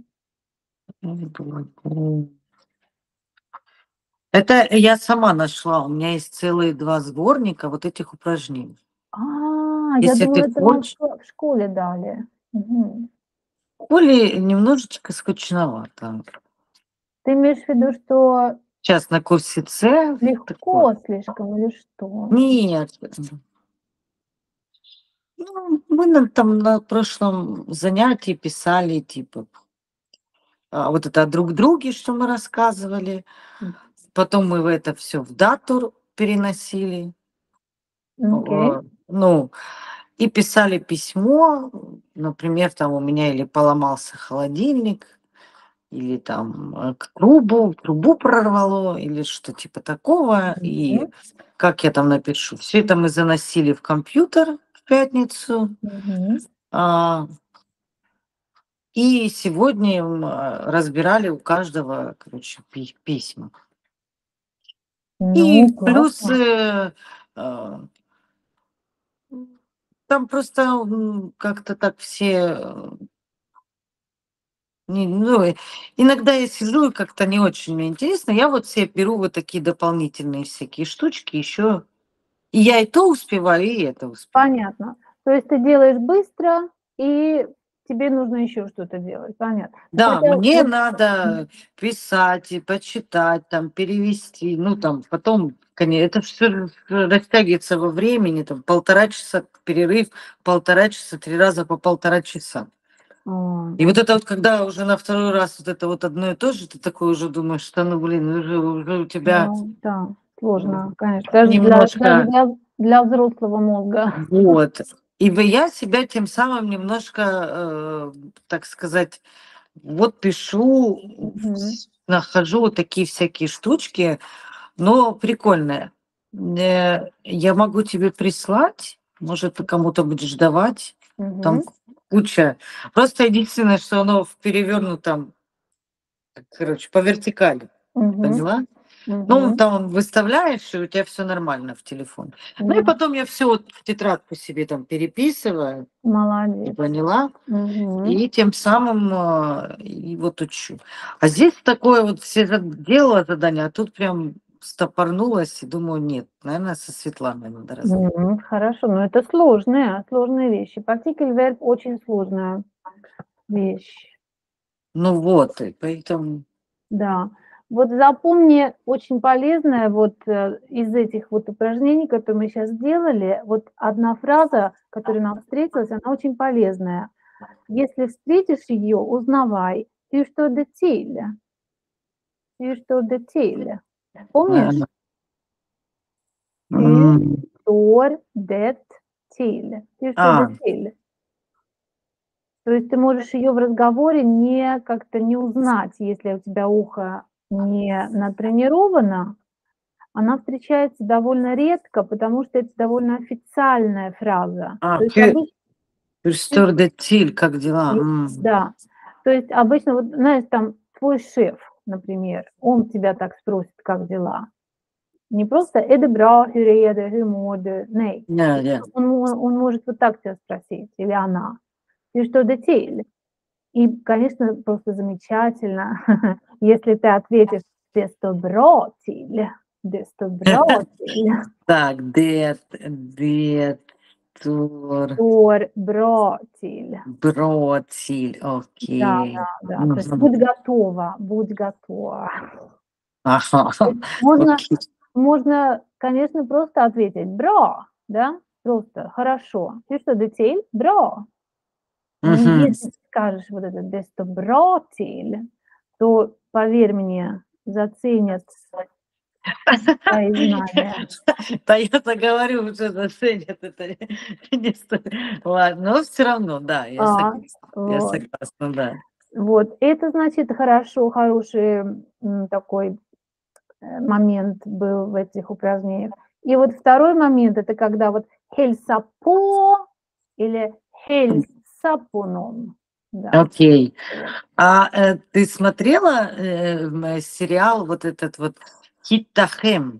Это я сама нашла. У меня есть целые два сборника вот этих упражнений. А, я Если ты думала, это вам в хочешь. шко в школе дали. Мгм. Коли немножечко скучновато. Ты имеешь в виду, что Сейчас на курсе С такое. легко слишком или что? Нет. Ну, мы на там на прошлом занятии писали, типа, а, вот это о друг друге, что мы рассказывали. М, Потом мы в это все в дату переносили. окей. О, ну, и писали письмо, например, там у меня или поломался холодильник, или там, э, к трубу трубу прорвало, или что типа такого. И Мгм. как я там напишу? Все это мы заносили в компьютер в пятницу. Мгм. А И сегодня м, а, разбирали у каждого, короче, пи- письма. И Ну, плюс классно. э, а, м, там просто м, как-то так все... э, не- ну, э, иногда я сижу и как-то не очень мне интересно. Я вот себе беру вот такие дополнительные всякие штучки еще. И я и то успеваю, и это успеваю. Понятно. То есть ты делаешь быстро, и тебе нужно еще что-то делать. Понятно. Ну, Да, хотя мне вот м, надо писать и почитать, там, перевести. Ну, там, потом, конечно, это все растягивается во времени, там, полтора часа перерыв, полтора часа, три раза по полтора часа. а, И вот это вот, когда уже на второй раз вот это вот одно и то же, ты такой уже думаешь, что, ну, блин, уже, уже у тебя ну да, сложно, м, конечно. Даже для даже немножко для для взрослого мозга. вот. И в я себя тем самым немножко, э, так сказать, вот пишу, Мгм. нахожу вот такие всякие штучки, но прикольные. Э, я могу тебе прислать, может, ты кому-то будешь давать. Там Мгм. куча. Просто единственное, что оно в перевернутом, короче, по вертикали. Мгм. Поняла? Ну, Мгм. там выставляешь, и у тебя все нормально в телефоне. Ну и Ну, потом я все вот в тетрадку себе там переписываю, ты молодец. поняла? Мгм. И тем самым, а, и вот учу. А здесь такое вот все зад делала задание, а тут прям стопорнулась и думаю: "Нет, наверное, со Светланой надо разговаривать". Мгм. Хорошо, но это сложные сложные вещи. Partikel Verb очень сложная вещь. Ну вот, и поэтому Да. Вот запомни, очень полезное вот, э, из этих вот упражнений, которые мы сейчас сделали, вот одна фраза, которая нам встретилась, она очень полезная. Если встретишь ее, узнавай: "Hur står det till?" "Hur står det till?" Помнишь? а, "Hur м, står det till?" "Hur står det а, till?" То есть ты можешь ее в разговоре не как-то не узнать, если у тебя ухо не натренировано. Она встречается довольно редко, потому что это довольно официальная фраза. а, То есть фю обычно фюрстёрдетиль, как дела? М. да. То есть обычно, вот знаешь, там твой шеф, например, он тебя так спросит: "Как дела?" Не просто: "Är det bra? Hur är det? Hur mår du?" Nej. Да, да. Он мо он может вот так тебя спросить, или она: "Hur står det till?" И, конечно, просто замечательно, если ты ответишь: "Det står bra till", "Det står bra till", Так, дет детор "Står bra till". бротиль, Да, окей. да, да. То есть Мгм. будь готова, будь готова. Ага, То есть можно окей. можно, конечно, просто ответить: "Bra", да, просто "хорошо". "Hur står det till?" "Bra". Но Мгм. если ты скажешь вот это "Det står bra till", то, поверь мне, заценят твои знания. Да я-то говорю, уже заценят это не стоит. Ладно, но всё равно, да, я А, согласна. Я вот. согласна, да. Вот. Это значит хорошо, хороший, м, такой, э, момент был в этих упражнениях. И вот второй момент — это когда вот hälsa på или hälsa på någon. Да, Окей. вот. А, э, ты смотрела, э, м, сериал вот этот вот "Хиттахем"?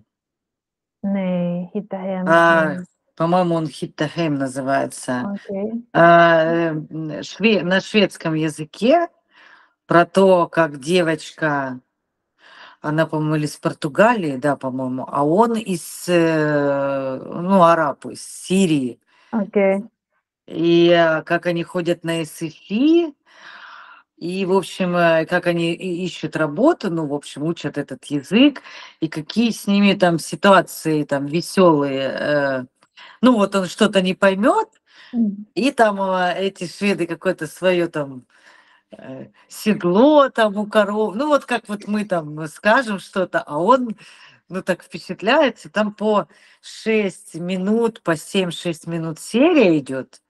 Nej, hitta hem. А, Nej. по-моему, он "Хиттахем" называется. Окей. А, э, м, шве на шведском языке про то, как девочка, она, по-моему, или из Португалии, да, по-моему, а он из, э, ну, араб, из Сирии. Окей. И, а, как они ходят на эс эф и, и, в общем, э, как они и ищут работу, ну, в общем, учат этот язык, и какие с ними там ситуации там веселые. Э. Ну, вот он что-то не поймет, М. и там, а, эти шведы какое-то свое там, э, седло там у коров. Ну, вот как вот мы там скажем что-то, а он, ну, так впечатляется. Там по шесть минут, по семь-шесть минут серия идет.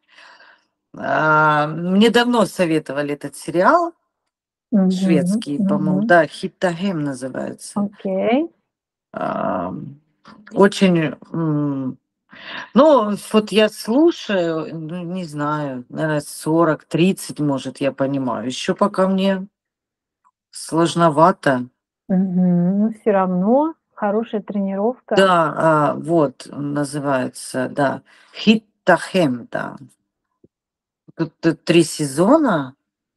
А, мне давно советовали этот сериал Мгм. шведский, по-моему, Мгм. да, "Хиттахем" называется. Окей. Ам, очень, м Ну, вот я слушаю, ну, не знаю, наверное, сорок тридцать, может, я понимаю. Еще пока мне сложновато. Мгм. Но все равно хорошая тренировка. Да, а, вот называется, да, "Хиттахем", да. Тут т три сезона.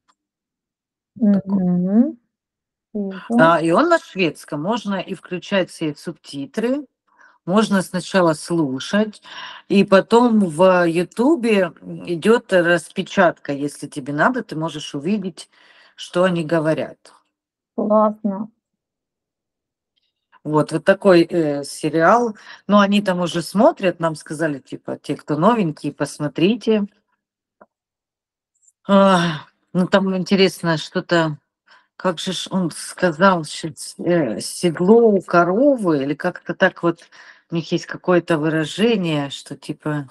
Тако Мгм. Вижу. а, и он на шведском. Можно и включать себе субтитры, можно сначала слушать, и потом в "Ютубе" идет распечатка. Если тебе надо, ты можешь увидеть, что они говорят. Классно. Вот вот такой, э, сериал. Но они там уже смотрят, нам сказали, типа, те, кто новенькие, посмотрите. А, ну, там интересно что-то, как же ж он сказал, щас, э, седло у коровы или как-то так вот. У них есть какое-то выражение, что типа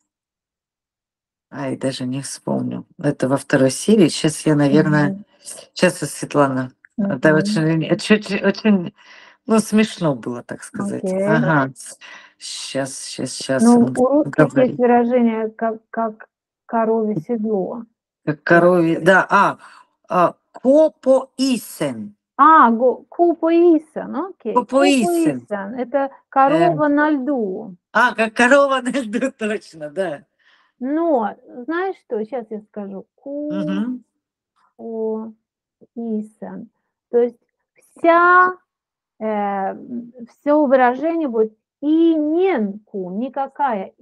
ай, даже не вспомню. Это во второй серии. Сейчас я, наверное, Мгм. сейчас, Светлана. Это Мгм. очень это очень очень, ну, смешно было, так сказать. Окей. Ага. Сейчас сейчас щас Ну, он у русских есть говорит. выражение как как коровье седло. Как То есть коровье, да, а, а, копоисен. а, го купоисан, окей. Копоисен. Купоисан — это Э, корова на льду. а, как корова на льду, точно, да. Но знаешь что? Сейчас я скажу. Мгм. Купоисан. То есть вся, э, всё выражение будет иненку, никакая.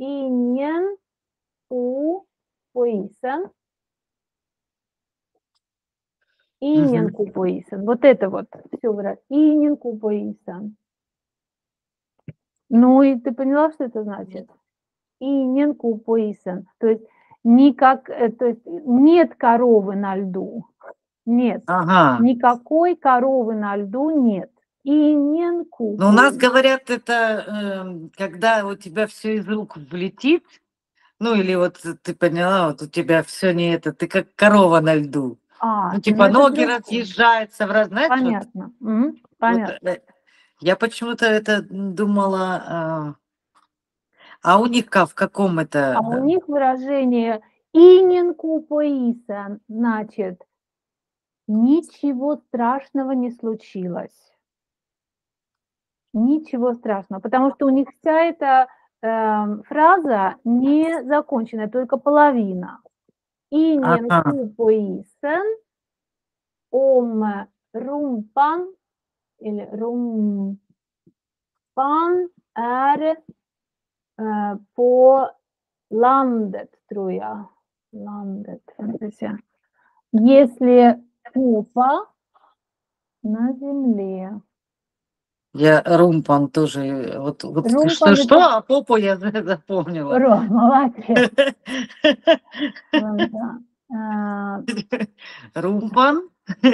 Иненкупоисан. Мгм. Иненкупоисан. Вот это вот всё выра иненкупоисан. Ну и ты поняла, что это значит? Иненкупоисан. То есть никак, э, то есть нет коровы на льду. Нет. Ага. Никакой коровы на льду нет. Но у нас Иненкупои говорят, это, эм, когда у тебя всё из рук влетит. Ну, или вот ты поняла, вот у тебя всё не это, ты как корова на льду. А, Ну, ну типа это ноги другое. разъезжаются в раз знаешь, вот Понятно. Мгм. вот, Понятно. э, я почему-то это думала, а А у них ка в каком А это, у э? них выражение иненкупоисан, значит ничего страшного не случилось. Ничего страшного, потому что у них вся эта, эм, фраза не закончена, только половина. Ага. Иненкупоисан ом rumpan или rumpan är, э, på landet, tror jag. Landet, vänta vi se. Если попа на земле. Я румпан тоже, э, вот вот Rumpan — что-что, это а попу я за запомнила. Ура, молодец! Ладно, а Румпан.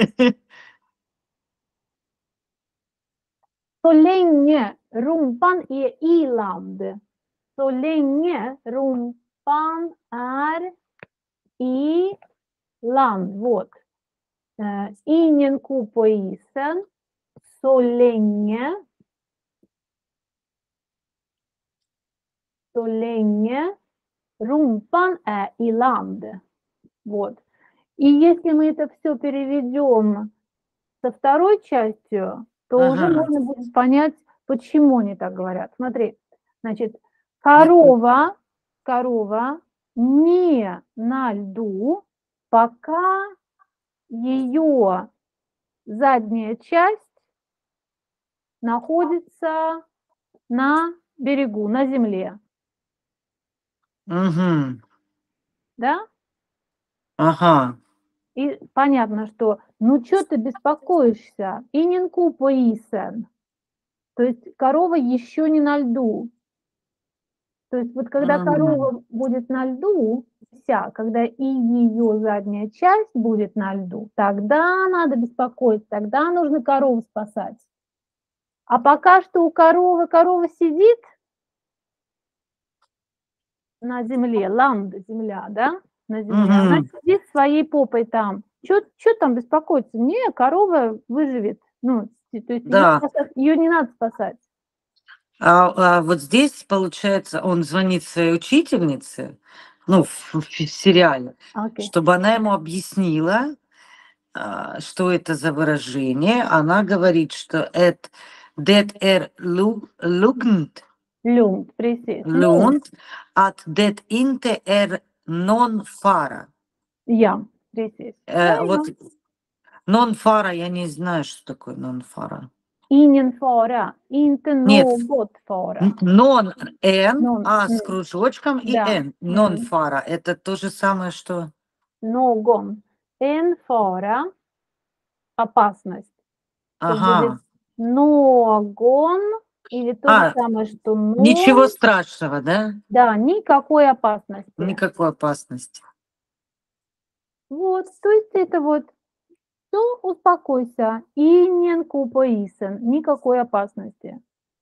Så länge rumpan är i-land, så länge rumpan är i-land, вот. Э, ingen ko på isen, så länge så länge rumpan är i-land. Вот. И если мы это всё переведем со второй частью, то уже Ага. можно будет понять, почему они так говорят. Смотри, значит, Я п корова корова не на льду, пока её задняя часть находится на берегу, на земле. Мгм. Да? Ага. И понятно, что ну чё ты беспокоишься? Иненкупоисан. То есть корова ещё не на льду. То есть вот когда М. корова будет на льду вся, когда и её задняя часть будет на льду, тогда надо беспокоиться, тогда нужно корову спасать. А пока что у коровы корова сидит на земле, land — земля, да, на земле. Она Мгм. сидит своей попой там. Чё чё там беспокоиться? Не, корова выживет. Ну, то есть её Да. спасать её не надо спасать. А, а вот здесь, получается, он звонит своей учительнице, ну, в, в фи- сериале, Okej. чтобы она ему объяснила, а, что это за выражение. Она говорит, что это det är lu- lugnt, Lugnt, precis. Lugnt. lugnt, att det inte är någon fara. Ja, precis. Ja, Э, ja. вот non fara, я не знаю, что такое non fara. Ingen fara, inte Нет, något fara. н- non n, Non, а с м, кружочком и да, n. Non м, fara. Это то же самое, что... någon. En fara, опасность. То будет Ага. någon или то же А, самое, что ничего ноль. страшного, да? Да, никакой опасности. Никакой опасности. Вот, то есть это вот всё, успокойся. Ingen kupoisen, никакой опасности.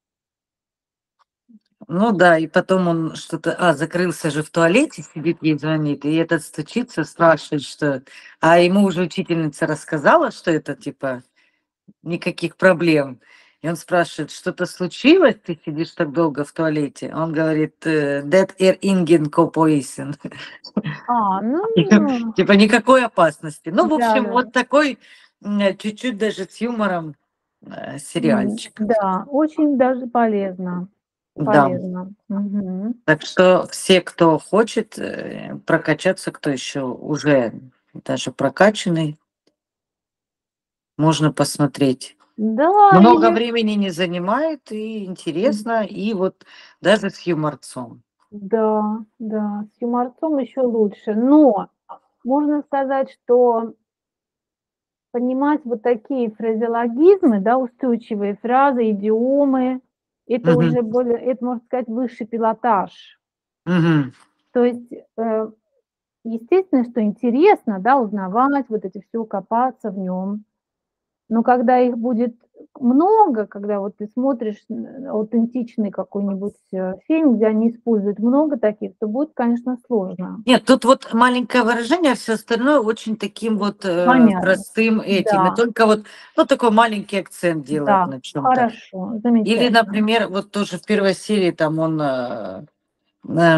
Ну да, и потом он что-то... А, закрылся же в туалете, сидит, ей звонит, и этот стучится, спрашивает, что... А ему уже учительница рассказала, что это, типа, никаких проблем. И он спрашивает, что-то случилось, ты сидишь так долго в туалете? Он говорит, э, that er ingen kopoisen. А, ну Типа никакой опасности. Ну, в общем, да-да. вот такой м, чуть-чуть даже с юмором э, М, сериальчик. да, очень даже полезно. Да. Полезно. Мгм. Так что все, кто хочет э, прокачаться, кто еще уже даже прокачанный, можно посмотреть. Да, Много или времени не занимает и интересно, и вот даже с юморцом. да, да, с юморцом еще лучше. Но можно сказать, что понимать вот такие фразеологизмы, да, устойчивые фразы, идиомы, это Мгм. уже более, это, можно сказать, высший пилотаж. Мгм. То есть, э, естественно, что интересно, да, узнавать, вот эти все, копаться в нем. Но когда их будет много, когда вот ты смотришь н аутентичный какой-нибудь, э, фильм, где они используют много таких, то будет, конечно, сложно. Нет, тут вот маленькое выражение, а все остальное очень таким вот э, Понятно. простым этим. И Да, только вот, ну, такой маленький акцент делает да, на чем-то. хорошо, Или, замечательно. например, вот тоже в первой серии там он, э, э,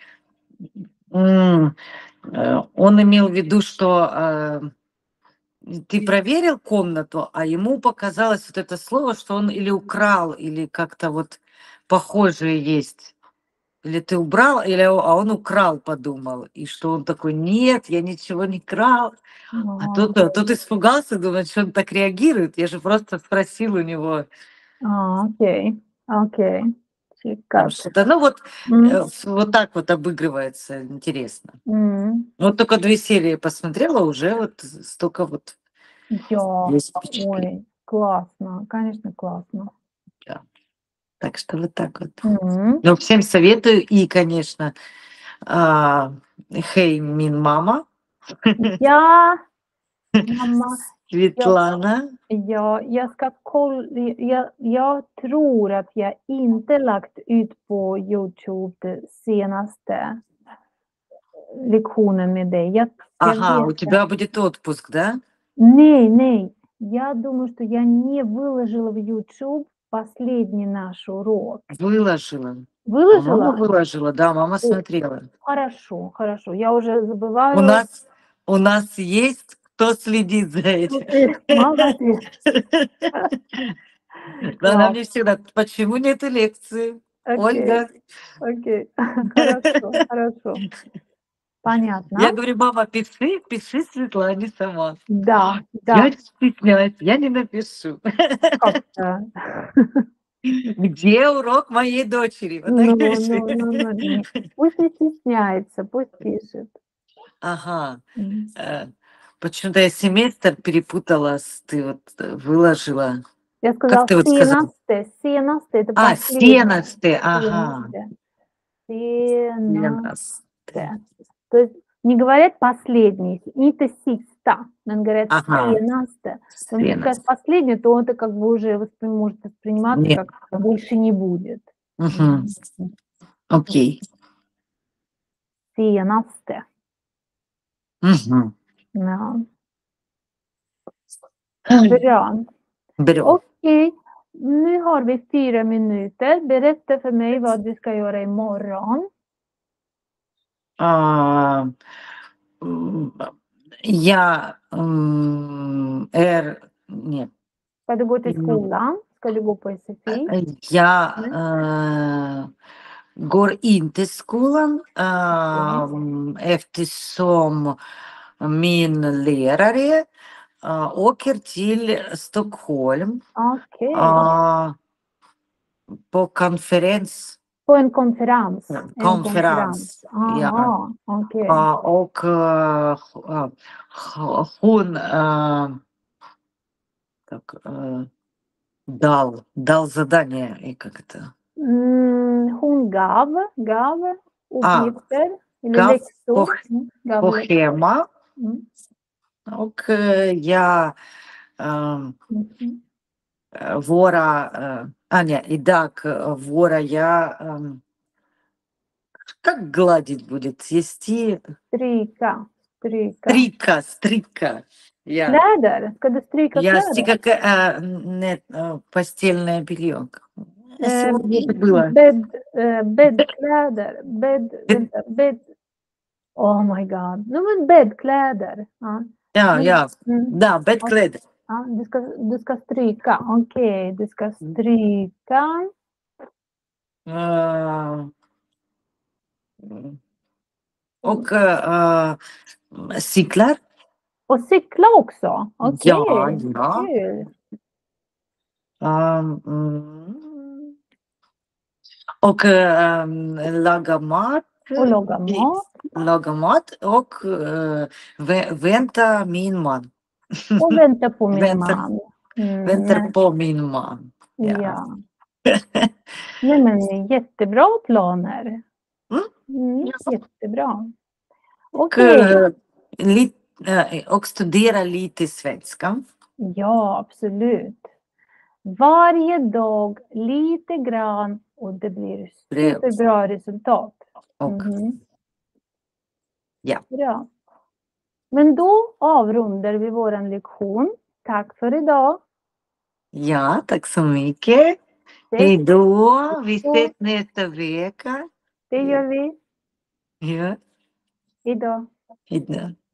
м, э, он имел в виду, что э, ты проверил комнату, а ему показалось вот это слово, что он или украл, или как-то вот похожее есть. Или ты убрал, или о- а он украл, подумал. И что он такой, нет, я ничего не крал. А Ага. тут, а тут испугался, думает, что он так реагирует. Я же просто спросил у него А, окей, окей. там Шикарно. что-то. Ну вот, М, э, с- вот так вот обыгрывается, интересно. м. Вот только две серии посмотрела, уже вот столько вот Я, есть впечатлений. ой, классно, конечно, классно. Да. Так что вот так вот. М. Ну, всем советую. И, конечно, а, Hey, Min Mama, Ja, mamma, jag Светлана. ja, jag ska koll jag jag tror att jag inte lagt ut på Youtube det senaste lektionen med dig. Jag jag Ага, vet у att тебя будет отпуск, да? nej, nej, я думаю, что я не выложила в YouTube последний наш урок. Выложила. А мама Выложила? выложила, да, мама О, смотрела. хорошо, хорошо. Я уже У забываю. нас у нас есть кто следит за Ну этим. ты молодец. Но она Класс. мне всегда: "Почему нету лекции, Окей, Ольга?" окей. Хорошо, хорошо. Понятно. Я говорю: "Мама, пиши, пиши Светлане сама". Да, да, Я стесняюсь, я не напишу. как-то. Где урок моей дочери? Вот так Ну пиши. ну ну ну, не пусть не стесняется, пусть пишет. Ага. М. Э, почему-то я семестр перепутала с ты вот, э, выложила. Я Как сказала ты вот сказала? senaste, senaste — это А, последнее. сенасты, ага. Senaste, senaste. Сенасты. То есть не говорят последний, inte sista, men говорят Ага, senaste. Потому что если сенас. сказать последний, то это как бы уже воспри может восприниматься Нет. как больше не будет. Мгм. Мгм. Окей. Senaste. Мгм. Ja, bra. Берем. Okej. nu har vi fyra minuter. Berätta för mig vad du ska göra imorgon. А, м, я м, är... Нет. Ska du gå till Mm. skolan? Ska du gå på S F I? Я Nej. э, går inte i skolan ähm, eftersom min lärare äh, åker till Stockholm Okej. äh, på konferens. På en konferens. Ja, En konferens, ja. Aha, okej. Äh, och äh, h- h- hon äh, как, äh, дал, дал задание, и как это? Mm, hon gav, gav uppgifter. Eller gav läxor. på, Mm, gav på läxor. schema. Mm. Och äh, jag äh, Mhm. våra, äh, а, нет, idag äh, våra jag, äh, как гладить будет? Свести? Stryka. Stryka. Стрика, стрика. Я, Kläder. Ska du stryka я kläder? стика, äh, нет, äh, постельное белье. Eh, Сегодня это было. bädd, eh, bäddkläder. Bädd, vänta, bädd. Oh my god. No, men bäddkläder. Ja. Ja, ja, Mm. да, бэдкläder. Ja, du, ska, du ska stryka. Okej, du ska stryka. Äh, och äh, cyklar. Och cykla också. Okej, Ja, ja. kul. Ähm, mm. Och ähm, laga mat. Och laga mat. Laga mat och äh, vä- vänta min man. Och vänta på min Vänta, man. Mm, väntar på min man. Ja. ja. Nej, men jättebra planer. Mm. Mm, Ja. jättebra. Och, Okej. äh, lit, äh, och studera lite svenska. Ja, absolut. Varje dag lite grann och det blir superbra resultat. Och, Mhm. Ja. Bra. Men då avrundar vi våran lektion. Tack för idag. Ja, tack så mycket. Hej då. Vi ses nästa vecka. Det gör vi. Ja, Idag. hej då.